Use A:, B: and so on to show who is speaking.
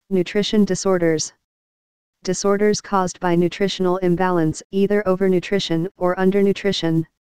A: Nutrition disorders. Disorders caused by nutritional imbalance, either overnutrition or undernutrition.